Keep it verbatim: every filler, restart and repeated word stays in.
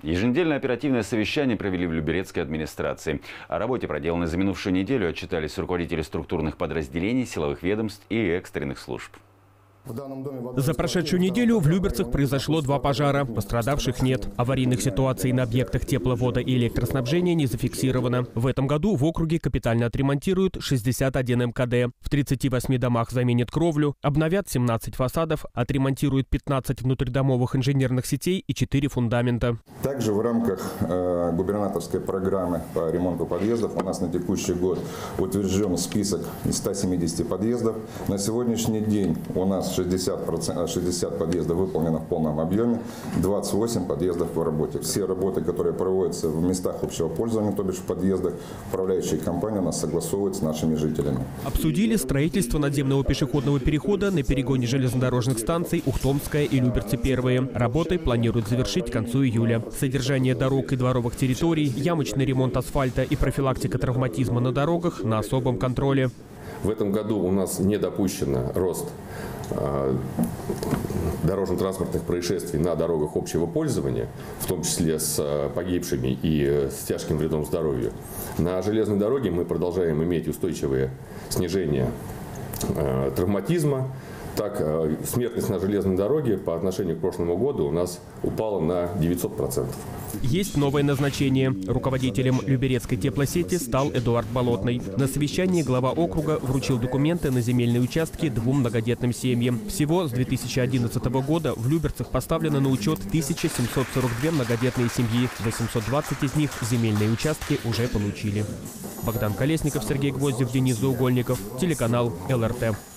Еженедельное оперативное совещание провели в Люберецкой администрации. О работе, проделанной за минувшую неделю, отчитались руководители структурных подразделений, силовых ведомств и экстренных служб. За прошедшую неделю в Люберцах произошло два пожара. Пострадавших нет. Аварийных ситуаций на объектах тепловода и электроснабжения не зафиксировано. В этом году в округе капитально отремонтируют шестьдесят один эм ка дэ. В тридцати восьми домах заменят кровлю, обновят семнадцать фасадов, отремонтируют пятнадцать внутридомовых инженерных сетей и четыре фундамента. Также в рамках э, губернаторской программы по ремонту подъездов у нас на текущий год утвержден список из ста семидесяти подъездов. На сегодняшний день у нас шестьдесят процентов, шестьдесят подъездов выполнено в полном объеме, двадцать восемь подъездов в работе. Все работы, которые проводятся в местах общего пользования, то бишь в подъездах, управляющие компании у нас согласовывают с нашими жителями. Обсудили строительство надземного пешеходного перехода на перегоне железнодорожных станций Ухтомская и Люберцы первые. Работы планируют завершить к концу июля. Содержание дорог и дворовых территорий, ямочный ремонт асфальта и профилактика травматизма на дорогах на особом контроле. В этом году у нас не допущено рост э, дорожно-транспортных происшествий на дорогах общего пользования, в том числе с э, погибшими и э, с тяжким вредом здоровью. На железной дороге мы продолжаем иметь устойчивое снижение э, травматизма. Так, э, смертность на железной дороге по отношению к прошлому году у нас упала на девятьсот процентов. Есть новое назначение. Руководителем Люберецкой теплосети стал Эдуард Болотный. На совещании глава округа вручил документы на земельные участки двум многодетным семьям. Всего с две тысячи одиннадцатого года в Люберцах поставлено на учет тысяча семьсот сорок две многодетные семьи. восемьсот двадцать из них земельные участки уже получили. Богдан Колесников, Сергей Гвоздев, Денис Заугольников. Телеканал эл эр тэ.